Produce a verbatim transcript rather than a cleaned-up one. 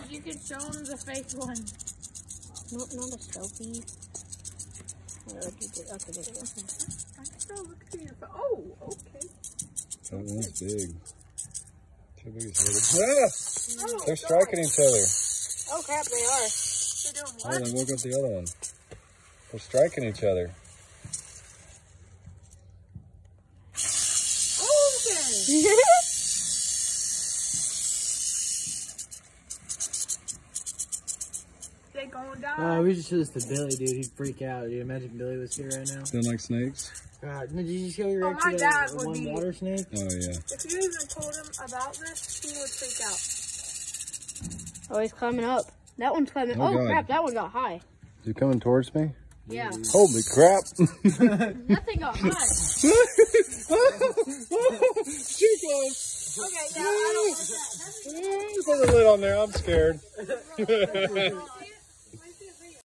you can show him the fake one. Not, not a selfie. Okay, this one. I can still look at you. Oh, okay. That one's big. Too big is ah! Oh, They're striking each other. Oh crap, they are. They're doing Oh, what? then look at the other one. They're striking each other. Oh, okay. They gonna die. Oh, we should show this to Billy, dude. He'd freak out. Dude, imagine Billy was here right now. Don't like snakes? God, did you show your Oh, reaction my to dad that would one be- water snake? Oh, yeah. If you even told him about this, he would freak out. Oh, he's climbing up. That one's climbing. Oh, Oh, God. crap, that one got high. You coming towards me? Yeah. Holy crap. Nothing got high. Too close. Okay, yeah, I don't want that. Put the lid on there. I'm scared.